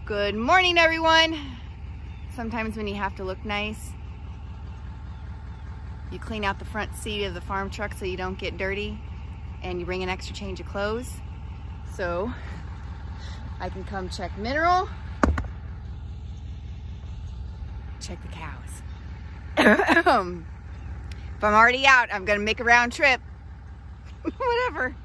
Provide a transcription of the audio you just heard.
Good morning, everyone. Sometimes when you have to look nice, you clean out the front seat of the farm truck so you don't get dirty, and you bring an extra change of clothes so I can come check mineral, check the cows. If I'm already out, I'm gonna make a round trip. Whatever.